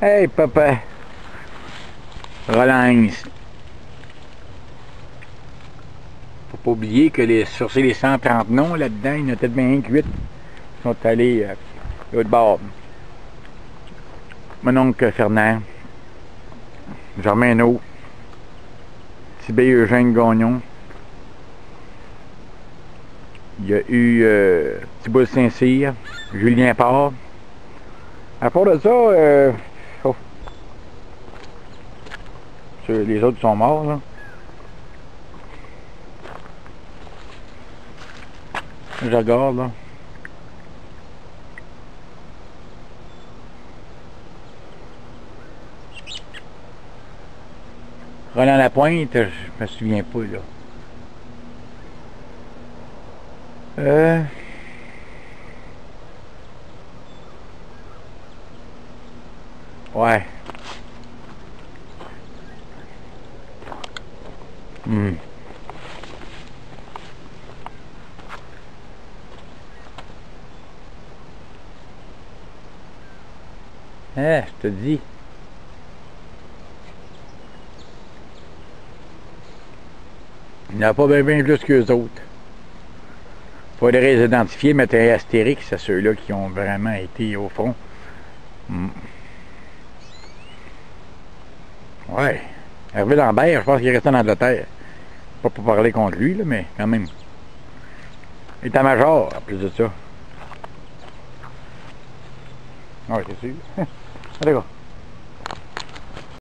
Hey, papa. Relance. Faut pas oublier que sur les 130 noms là-dedans, il y en a peut-être bien 8 qui sont allés de l'autre bord. Mon oncle Fernand, Germain Naud, Tibet Eugène Gagnon. Il y a eu Thibault Saint-Cyr, Julien Parr. À part de ça, oh, les autres sont morts, là. Je regarde, là. Roland Lapointe, je me souviens pas, là. Ouais. Je te dis. Il n'y en a pas bien plus qu'eux autres. Faudrait les identifier, mettre un astérix à ceux-là qui ont vraiment été au front. Ouais. Hervé Lambert, je pense qu'il est resté en Angleterre. Pas pour parler contre lui, là, mais quand même. État-major, en plus de ça. Ouais, c'est sûr. Allez, go.